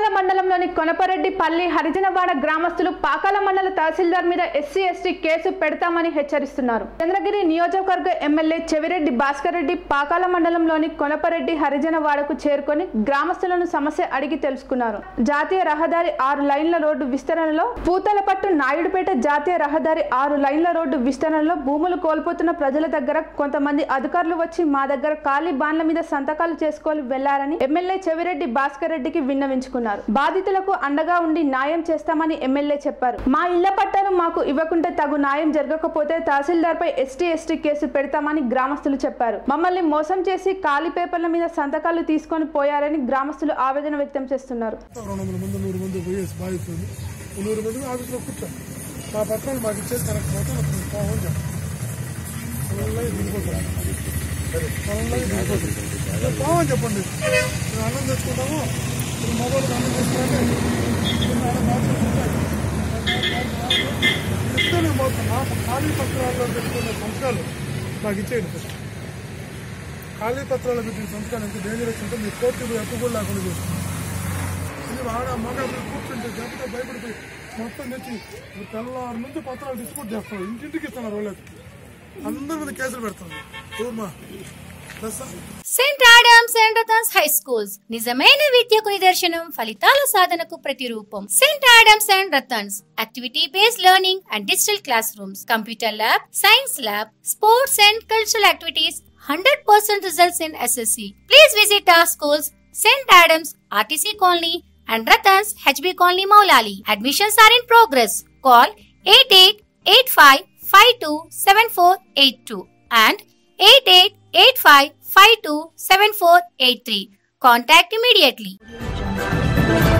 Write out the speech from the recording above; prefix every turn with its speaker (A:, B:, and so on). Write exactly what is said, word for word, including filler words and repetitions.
A: మండలంలోని కొనపరెడ్డి పల్లి హరిజనవాడ గ్రామస్తులు పాకాల మండల తహసీల్దార్ మీద ఎస్సీ ఎస్టీ కేసు పెడతామని హెచ్చరిస్తున్నారు. చంద్రగిరి నియోజకవర్గ ఎమ్మెల్యే చెవిరెడ్డి భాస్కర్ రెడ్డి పాకాల మండలంలోని కొనపరెడ్డి హరిజనవాడకు చేరుకొని గ్రామస్తులను సమస్య అడిగి తెలుసుకున్నారు. జాతీయ రహదారి ఆరు లైన్ల రోడ్డు విస్తరణలో పూతలపట్టు నాయుడుపేట జాతీయ రహదారి ఆరు లైన్ల రోడ్డు విస్తరణలో భూములు కోల్పోతున్న ప్రజల దగ్గర కొంతమంది అధికారులు వచ్చి మా దగ్గర ఖాళీ బాండ్ల మీద సంతకాలు చేసుకొని వెళ్లారని ఎమ్మెల్యే చెవిరెడ్డి భాస్కర్ రెడ్డికి విన్నవించుకున్నారు. బాధితులకు అండగా ఉండి న్యాయం చేస్తామని ఎమ్మెల్యే చెప్పారు. మా ఇళ్ల పట్టాలు మాకు ఇవ్వకుంటే తగు న్యాయం జరగకపోతే తహసీల్దార్ పై ఎస్టీ ఎస్టీ కేసు పెడతామని గ్రామస్తులు చెప్పారు. మమ్మల్ని మోసం చేసి ఖాళీ పేపర్ల మీద సంతకాలు తీసుకొని పోయారని గ్రామస్తులు ఆవేదన వ్యక్తం చేస్తున్నారు.
B: చెప్పండి అన్నం తెచ్చుకుంటాము మొబైల్ అన్నం తెచ్చుకుంటే ఖాళీ పత్రాల్లో పెట్టుకున్న సంతకాలు మాకు ఇచ్చేయండి. ఫస్ట్ ఖాళీ పత్రాల్లో పెట్టిన సంతకాలు ఎంత డేంజరస్ ఉంటే మీరు కోర్టు ఎక్కువ కూడా లేకుండా చేస్తున్నాం. ఇది ఆడ మగ కూర్చుంటే జంపతో భయపడిపోయి మొత్తం తెచ్చి తెల్లవారు నుంచి పత్రాలు డిస్ట్రిబ్యూట్ చేస్తారు. ఇంటింటికి ఇస్తున్నారు. వాళ్ళకి అందరి మీద కేసులు పెడతారు. ఊర్మా
C: Saint Adams and Ratans high schools నిజమైన విద్యకు నిదర్శనం, ఫలితాల సాధనకు ప్రతిరూపం. Saint Adams and Ratans activity based learning and digital classrooms, computer lab, science lab, sports and cultural activities, one hundred percent results in S S C. Please visit our schools, Saint Adams, R T C Colony and Ratans, H B Colony, Maulali. Admissions are in progress. Call eight eight eight five five two seven four eight two and eight eight eight five five two seven four eight three. Contact immediately.